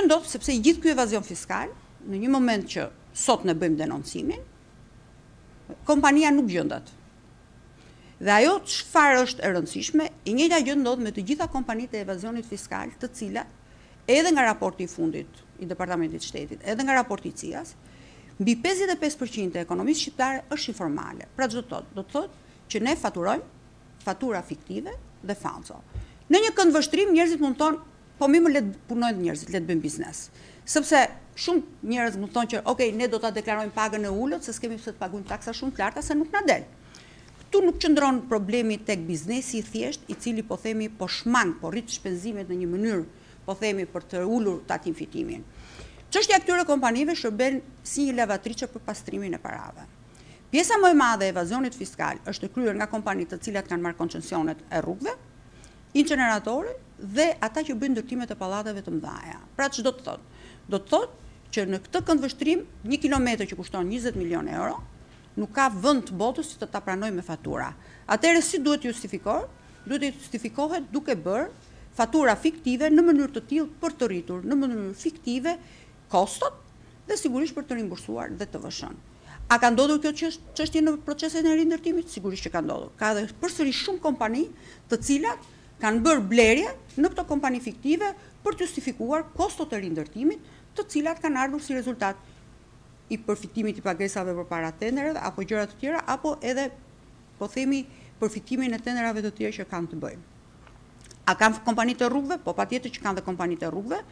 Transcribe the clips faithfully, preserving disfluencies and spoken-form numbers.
Që ndodh sepse i gjithë ky evazion fiskal, në një moment që sot ne bëjmë denoncimin, kompania nuk gjendet. Dhe ajo çfarë është e rëndësishme, e njëjta gjë ndodh me të gjitha kompanitë e evazionit fiskal, të cilat edhe nga raporti i fundit i Departamentit të Shtetit, edhe nga raporti i C I A-s, mbi pesëdhjetë e pesë përqind e ekonomisë shqiptare është informale. Pra çdo të thotë, do të thotë që ne faturojmë fatura fiktive dhe falso. Në një kënd vështrim njerëzit mund të thonë, po mi më le të punojnë njerëzit, le të bëjmë biznes. Sepse shumë njerëz mund të thonë që, ok, ne do ta deklarojmë pagën e ulët, se s'kemi pse të paguajmë taksa shumë të larta se nuk na del. Këtu nuk qëndron problemi tek biznesi i thjesht, i cili po themi po shmang, po rrit shpenzimet në një mënyrë, po themi për të ulur tatim fitimin. Çështja e këtyre kompanive shërben si një lavatriçe për pastrimin e parave. Pjesa më e madhe e evazionit fiskal është e kryer nga kompanitë të cilat kanë marrë koncesionet e rrugëve, inceneratorë dhe ata që bëjnë ndërtimet e pallateve të mëdha. Pra ç'do të thotë? Do të thotë që në këtë këndvështrim, një kilometër që kushton njëzet milion euro, nuk ka vend të botës që të ta pranojë me fatura. Atëherë si duhet justifikohet? Duhet të justifikohet duke bërë fatura fiktive në mënyrë të tillë për të rritur në mënyrë fiktive kostot dhe sigurisht për të rimbursuar dhe të T V S-n. A ka ndodhur kjo çështje në procesin e rindërtimit? Sigurisht që ka ndodhur. Ka edhe përsëri shumë kompani të cilat kanë bërë blerje në këto kompani fiktive për të justifikuar kostot e rindërtimit, të cilat kanë ardhur si rezultat i përfitimit i pagesave përpara tenderave apo gjëra të tjera, apo edhe po themi përfitimin e tenderave të tjera që kanë të bëjnë. A kanë kompanitë e rrugëve? Po patjetër që kanë dhe kompanitë e rrugëve.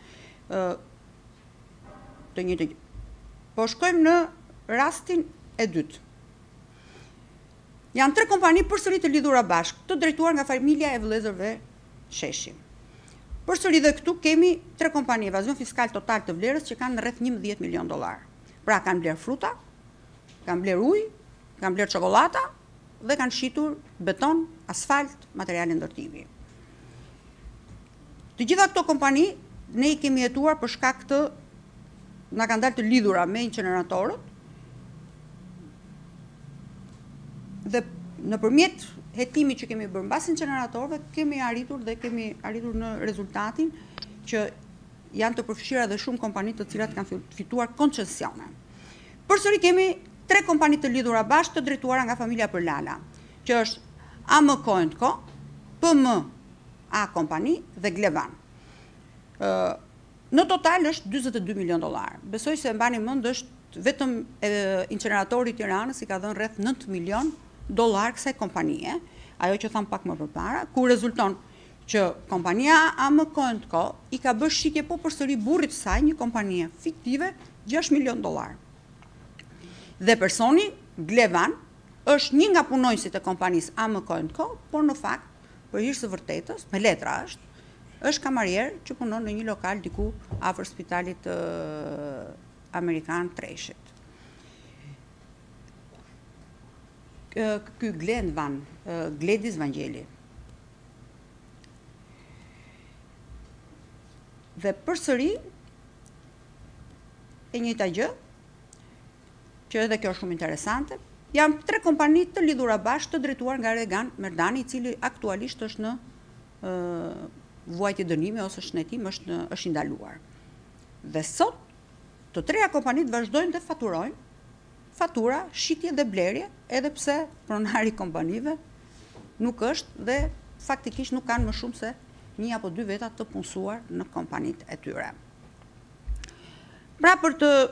Të njëjtë gjë. Po shkojmë në rastin e dytë. Janë tre kompani përsëri të lidhura bashkë, të drejtuar nga familja e vëllezërve Sheshi. Përsëri dhe këtu kemi tre kompani evazion fiskal total të vlerës që kanë rreth njëmbëdhjetë milion dollar. Pra kanë bler fruta, kanë bler ujë, kanë bler çokollata dhe kanë shitur beton, asfalt, materiale ndërtimi. Të gjitha këto kompani ne i kemi jetuar për shkak të na kanë dalë të lidhura me inceneratorët dhe nëpërmjet hetimit që kemi bërë mbas inceneratorëve kemi arritur dhe kemi arritur në rezultatin që janë të përfshira dhe shumë kompani të cilat kanë fituar koncesione. Përsëri kemi tre kompani të lidhura bashkë të drejtuara nga familja Përlala, që është A M Co and Co, P M A kompani dhe Glevan. Në total është njëzet e dy milion dollar. Besoj se mbani mend është vetëm inceneratori i Tiranës i ka dhënë rreth nëntë milion dollar kësaj kompanie, ajo që tham pak më përpara, ku rezulton që kompania A M Co and Co i ka bërë shitje po përsëri burrit saj një kompanie fiktive gjashtë milion dollar. Dhe personi Glevan është një nga punonjësit e kompanisë A M Co and Co, por në fakt, për hir të vërtetës, me letra është, është kamarier që punon në një lokal diku afër spitalit uh, amerikan Treshit. Ky Glen Van, uh, Gledis Vangjeli. Dhe përsëri e njëjta gjë, që edhe kjo është shumë interesante, janë tre kompani të lidhura bashkë të drejtuar nga Regan Merdani, i cili aktualisht është në uh, vuajtje dënimi ose shnetim, është, në, është ndaluar. Dhe sot, të treja kompanitë vazhdojnë dhe faturojnë fatura, shitje dhe blerje, edhe pse pronari kompanive nuk është dhe faktikisht nuk kanë më shumë se një apo dy veta të punësuar në kompanitë e tyre. Pra për të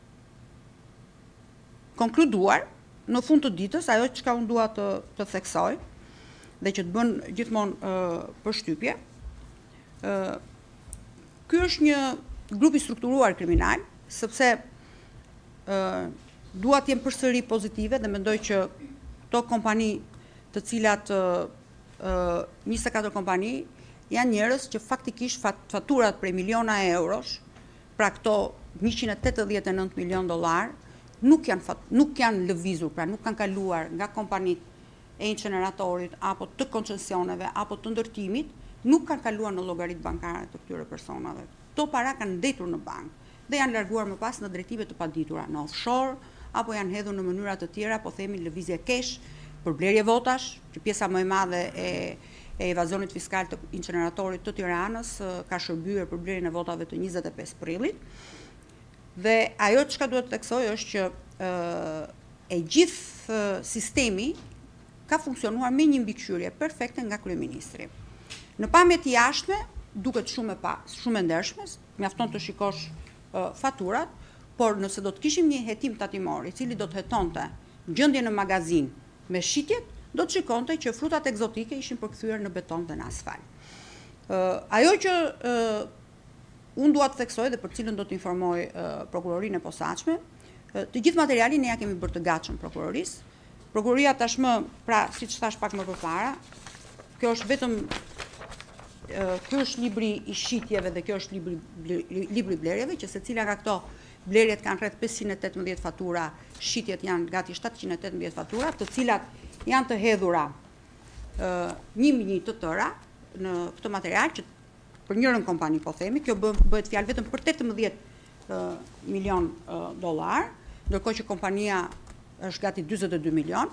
konkluduar, në fund të ditës, ajo që ka unë dua të, të theksoj dhe që të bën gjithmonë uh, përshtypje, uh, ky është një grup i strukturuar kriminal, sepse uh, dua të jem përsëri pozitive dhe mendoj që këto kompani të cilat uh, uh, njëzet e katër kompani janë njerëz që faktikisht faturat prej miliona eurosh, pra këto njëqind e tetëdhjetë e nëntë milion dollar, nuk janë, fat, nuk janë lëvizur, pra nuk kanë kaluar nga kompanitë e inceneratorit, apo të koncesioneve, apo të ndërtimit, nuk kanë kaluar në llogaritë bankare të këtyre personave. Këto para kanë ndetur në bankë dhe janë larguar më pas në drejtive të paditura, në offshore, apo janë hedhur në mënyra të tjera, po themi lëvizje kesh, për blerje votash, që pjesa më e madhe e, e evazionit fiskal të inceneratorit të Tiranës ka shërbyer për blerjen e votave të njëzet e pesë prillit. Dhe ajo çka duhet të theksoj është që e gjithë sistemi ka funksionuar me një mbikëqyrje perfekte nga kryeministri. Në pamje të jashtme duket shumë e pa, shumë e ndershme, mjafton të shikosh faturat, por nëse do të kishim një hetim tatimor i cili do të hetonte gjendje në magazin me shitjet, do të shikonte që frutat egzotike ishin përkthyer në beton dhe në asfalt. Ajo që unë dua të theksoj dhe për cilën do të informoj prokurorinë e posaçme, të gjithë materialin ne ja kemi bërë të gatshëm prokurorisë. Prokuroria tashmë, pra siç thash pak më përpara, kjo është vetëm ky është libri i shitjeve dhe kjo është libri libri blerjeve, që secila nga këto blerjet kanë rreth pesëqind e tetëmbëdhjetë fatura, shitjet janë gati shtatëqind e tetëmbëdhjetë fatura, të cilat janë të hedhura një një të tëra në këtë material që për njërën kompani po themi, kjo bëhet fjalë vetëm për tetëmbëdhjetë milion dollar, ndërkohë që kompania është gati dyzet e dy milion.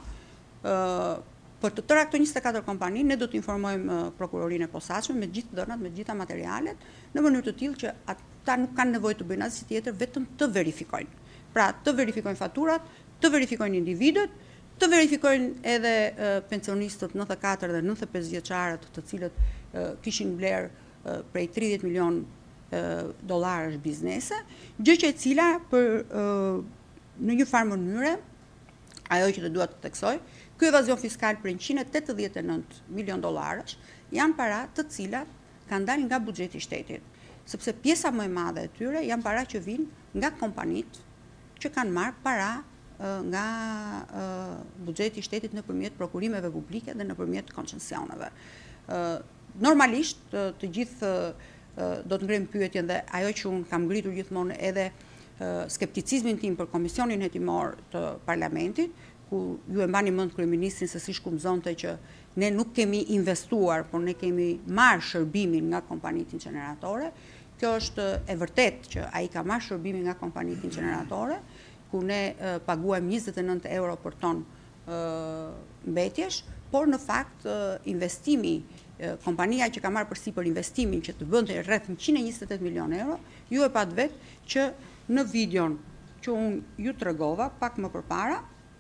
Për të tëra këto njëzet e katër kompani, ne do të informojmë prokurorinë e posaçme me gjithë dhënat, me gjitha materialet, në mënyrë të tillë që ata nuk kanë nevojë të bëjnë asgjë tjetër, vetëm të verifikojnë. Pra, të verifikojnë faturat, të verifikojnë individët, të verifikojnë edhe pensionistët nëntëdhjetë e katër dhe nëntëdhjetë e pesë vjeçarët, të cilët kishin blerë prej tridhjetë milion dollarësh biznese, gjë që e cila për në një farë mënyre, ajo që të dua të theksoj, ky evazion fiskal për njëqind e tetëdhjetë e nëntë milion dollarësh janë para të cilat kanë dalë nga buxheti i shtetit, sepse pjesa më e madhe e tyre janë para që vijnë nga kompanitë që kanë marrë para nga buxheti i shtetit nëpërmjet prokurimeve publike dhe nëpërmjet koncesioneve. Normalisht të gjithë do të ngremë pyetjen dhe ajo që unë kam ngritur gjithmonë edhe skepticizmin tim për Komisionin Hetimor të Parlamentit, ku ju e mbani mend kryeministrin se si shkumzonte që ne nuk kemi investuar, por ne kemi marrë shërbimin nga kompanitë inceneratore. Kjo është e vërtet që ai ka marrë shërbimin nga kompanitë inceneratore, ku ne paguajmë njëzet e nëntë euro për ton mbetjesh, por në fakt investimi, kompania që ka marrë përsipër investimin që të bënte rreth njëqind e njëzet e tetë milion euro, ju e pat vetë që në videon që unë ju tregova pak më përpara,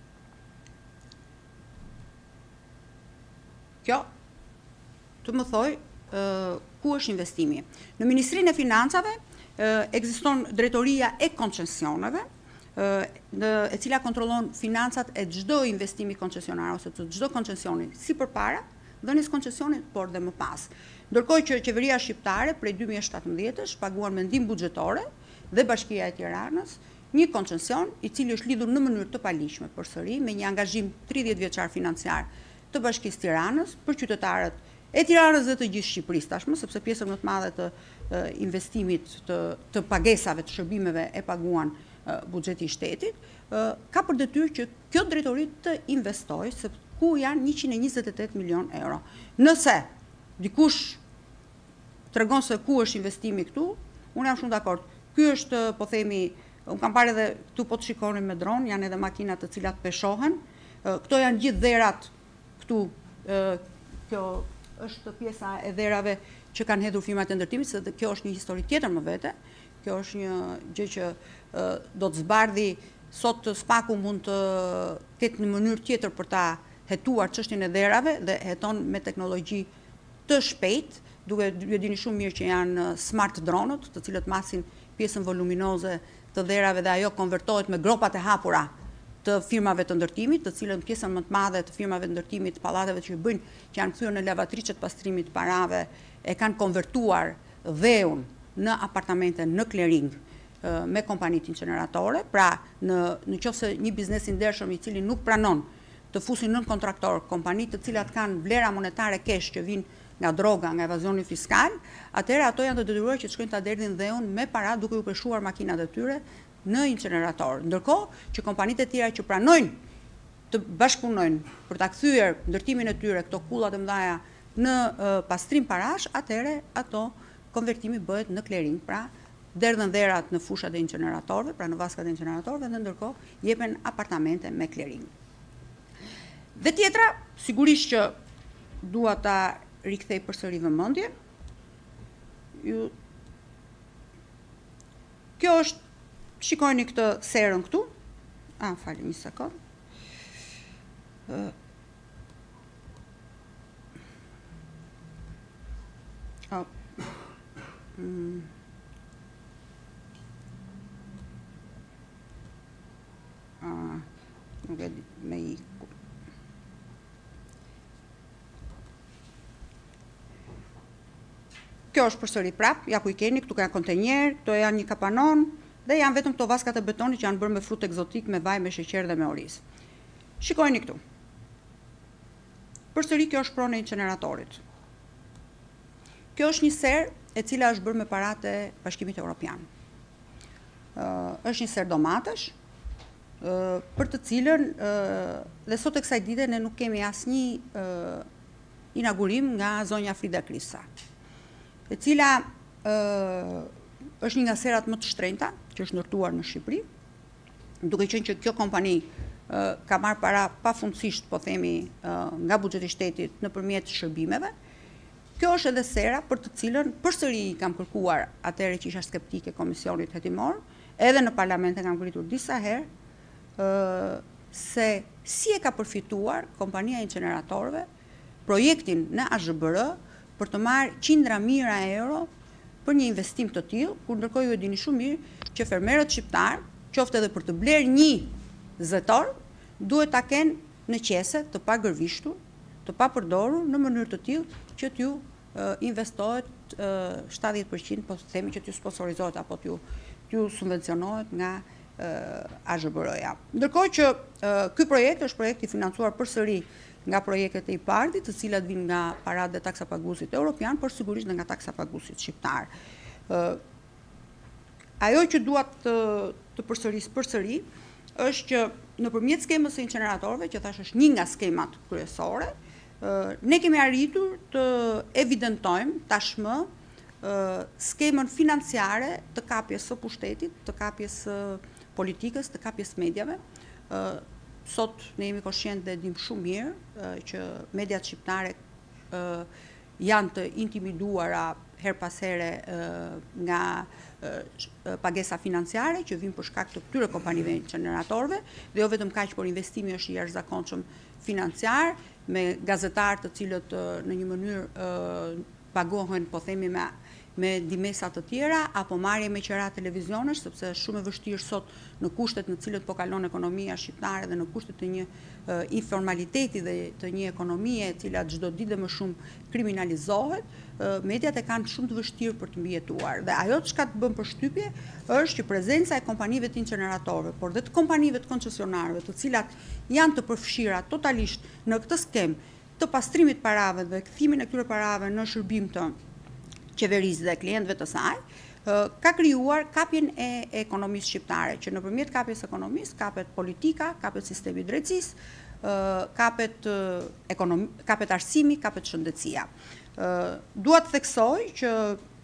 kjo të më thoj ku është investimi. Në Ministrinë e Financave ekziston drejtoria e koncesioneve, e cila kontrollon financat e çdo investimi koncesionar ose të çdo koncesioni si përpara dhënies koncesionit, por dhe më pas. Ndërkohë që qeveria shqiptare prej dy mijë e shtatëmbëdhjetë paguan me ndihmë buxhetore dhe Bashkia e Tiranës një koncesion i cili është lidhur në mënyrë të paligjshme përsëri me një angazhim tridhjetë vjeçar financiar të Bashkisë Tiranës për qytetarët e Tiranës dhe të gjithë Shqipërisë tashmë, sepse pjesën më të madhe të investimit të, të pagesave të shërbimeve e paguan buxheti i shtetit, ka për detyrë që kjo drejtori të investojë, se ku janë njëqind e njëzet e tetë milion euro. Nëse dikush tregon se ku është investimi këtu, unë jam shumë dakord. Ky është, po themi, unë kam parë edhe këtu po të shikonin me dron, janë edhe makinat të cilat peshohen. Këto janë gjithë dherat këtu, kjo është pjesa e dherave që kanë hedhur firmat e ndërtimit, se kjo është një histori tjetër më vete. Kjo është një gjë që do të zbardhi sot spaku mund të ketë në mënyrë tjetër për ta hetuar çështjen e dherave dhe heton me teknologji të shpejt, duke ju dini shumë mirë që janë smart dronët, të cilët masin pjesën voluminoze të dherave dhe ajo konvertohet me gropat e hapura të firmave të ndërtimit, të cilën pjesën më të madhe të firmave të ndërtimit, pallateve që bëjnë, që janë kthyer në lavatriçet pastrimit parave, e kanë konvertuar dheun në apartamente në clearing me kompanitë inceneratore, pra në në qoftë se një biznes i ndershëm i cili nuk pranon të fusin nën kontraktor kompanitë të cilat kanë vlera monetare kesh që vijnë nga droga, nga evazioni fiskal, atëherë ato janë të detyruar që të shkojnë ta derdhin dheun me para duke u peshuar makinat e tyre në incenerator. Ndërkohë që kompanitë e tjera që pranojnë të bashkëpunojnë për ta kthyer ndërtimin e tyre këto kullat e mëdha në pastrim parash, atëherë ato konvertimi bëhet në clearing, pra derdhen dherat në fushat e inceneratorëve, pra në vaskat e inceneratorëve dhe ndërkohë jepen apartamente me clearing. Dhe tjetra, sigurisht që dua ta rikthej përsëri vëmendje. Ju Kjo është, shikojni këtë serën këtu. Ah, falë një sekond. Uh, oh. mm. ah, nuk e di me i Kjo është përsëri prap, ja ku i keni, këtu ka kontenjer, këto janë një kapanon, dhe janë vetëm këto vaskat e betonit që janë bërë me frut egzotik, me vaj, me sheqer dhe me oriz. Shikojni këtu. Përsëri kjo është prona e inceneratorit. Kjo është një ser e cila është bërë me parat e Bashkimit Evropian. Uh, është një ser domatesh, uh, për të cilën, uh, dhe sot e kësaj dite ne nuk kemi asnjë uh, inaugurim nga zonja Frida Krisa, e cila uh, është një nga serat më të shtrenjta që është ndërtuar në Shqipëri, duke qenë që kjo kompani uh, ka marrë para pafundësisht, po themi, uh, nga buxheti i shtetit nëpërmjet shërbimeve. Kjo është edhe sera për të cilën përsëri kam kërkuar atëherë që isha skeptike komisionit hetimor, edhe në parlament e kam ngritur disa herë, uh, se si e ka përfituar kompania e inceneratorëve projektin në A Z B R për të marrë qindra mijëra euro për një investim të tillë, kur ndërkohë ju e dini shumë mirë që fermerët shqiptar, qoftë edhe për të bler një zëtor, duhet ta kenë në qese të pagërvishtur, të papërdorur në mënyrë të tillë që t'ju uh, investohet uh, shtatëdhjetë përqind, po themi që t'ju sponsorizohet apo t'ju t'ju subvencionohet nga uh, A Z B R-ja. Ndërkohë që uh, ky projekt është projekt i financuar përsëri nga projektet e I P A R D-it, të cilat vijnë nga paratë dhe taksapaguesit evropian, por sigurisht dhe nga taksapaguesit shqiptar. Uh, ajo që dua të, të përsëris përsëri është që nëpërmjet skemës së inceneratorëve, që thash është një nga skemat kryesore, uh, ne kemi arritur të evidentojmë tashmë uh, skemën financiare të kapjes së pushtetit, të kapjes së politikës, të kapjes medjave. Uh, Sot ne jemi koshient dhe dim shumë mirë uh, që mediat shqiptare uh, janë të intimiduara her pas here uh, nga uh, pagesa financiare që vijnë për shkak të këtyre kompanive inceneratorëve, dhe jo vetëm kaq, por investimi është i jashtëzakonshëm financiar, me gazetarë të cilët uh, në një mënyrë uh, pagohen, po themi, me me dimesa të tjera, apo marrje me qera televizionesh, sepse është shumë e vështirë sot në kushtet në cilët po kalon ekonomia shqiptare dhe në kushtet të një uh, informaliteti dhe të një ekonomie e cila çdo ditë më shumë kriminalizohet, uh, mediat e kanë shumë të vështirë për të mbijetuar. Dhe ajo çka të bën përshtypje është që prezenca e kompanive të inceneratorëve, por dhe të kompanive të koncesionarëve, të cilat janë të përfshira totalisht në këtë skemë të pastrimit parave dhe kthimin e këtyre parave në shërbim të qeverisë dhe klientëve të saj, ka krijuar kapjen e ekonomisë shqiptare, që nëpërmjet kapjes ekonomisë kapet politika, kapet sistemi i drejtësisë, kapet ekonomi, kapet arsimi, kapet shëndetësia. Dua të theksoj që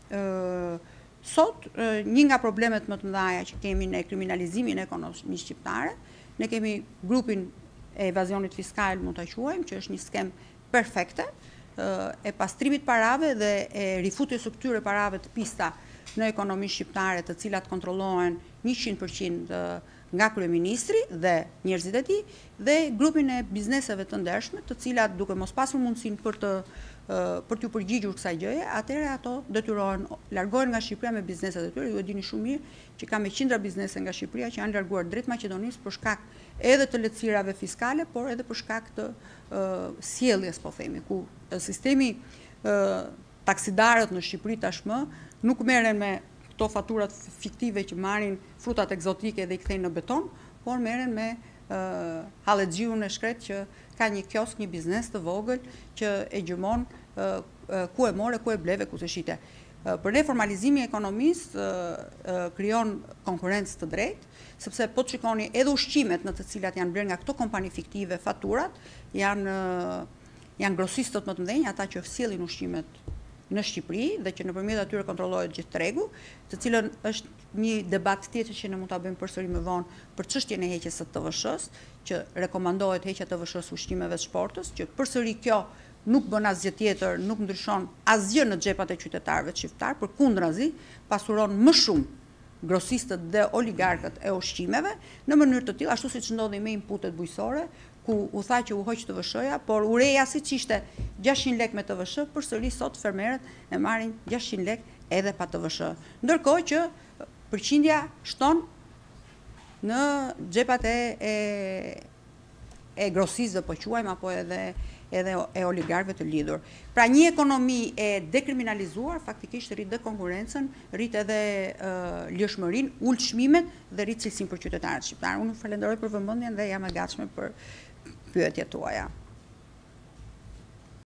sot një nga problemet më të mëdha që kemi në kriminalizimin e ekonomisë shqiptare, ne kemi grupin e evazionit fiskal, mund ta quajmë, që është një skemë perfekte e pastrimit parave dhe e rifutjes së këtyre parave të pista në ekonominë shqiptare, të cilat kontrollohen njëqind përqind nga kryeministri dhe njerëzit e tij, dhe grupin e bizneseve të ndershme, të cilat duke mos pasur mundësinë për të për t'u përgjigjur kësaj gjëje, atëherë ato detyrohen largohen nga Shqipëria me bizneset e tyre. Ju e dini shumë mirë që ka me qindra biznese nga Shqipëria që janë larguar drejt Maqedonisë për shkak edhe të lehtësirave fiskale, por edhe për shkak të uh, sjelljes, po themi, ku uh, sistemi uh, taksidarët në Shqipëri tashmë nuk merren me këto faturat fiktive që marrin frutat egzotike dhe i kthejnë në beton, por merren me uh, hallexhiun e shkret që ka një kiosk, një biznes të vogël që e gjymon uh, uh, ku e more, ku e bleve, ku se shite. Uh, për ne formalizimi i ekonomisë uh, uh, krijon konkurrencë të drejtë, sepse po të shikoni edhe ushqimet në të cilat janë blerë nga këto kompani fiktive, faturat, janë, uh, janë grosistët më të mëdhenj, ata që sjellin ushqimet në Shqipëri dhe që nëpërmjet atyre kontrollohet gjithë tregu, të cilën është një debat tjetër që ne mund ta bëjmë përsëri më vonë për çështjen e heqjes së T V Sh-s, që rekomandohet heqja e T V Sh-s ushqimeve të sportës, që përsëri kjo nuk bën asgjë tjetër, nuk ndryshon asgjë në xhepat e qytetarëve shqiptar, përkundrazi pasuron më shumë grosistët dhe oligarkët e ushqimeve në mënyrë të tillë, ashtu siç ndodhi me inputet bujqësore, ku u tha që u hoq T V S-ja, por ureja siç ishte gjashtëqind lekë me T V S, përsëri sot fermerët e marrin gjashtëqind lekë edhe pa T V S. Ndërkohë që përqindja shton në xhepat e, e, e grosistëve, po quajmë, apo edhe edhe e oligarkëve të lidhur. Pra një ekonomi e dekriminalizuar faktikisht rrit dhe konkurrencën, rrit edhe uh, lëshmërinë, ul çmimet dhe rrit cilësinë për qytetarët shqiptarë. Unë falenderoj për vëmendjen dhe jam e gatshme për pyetjet tuaja.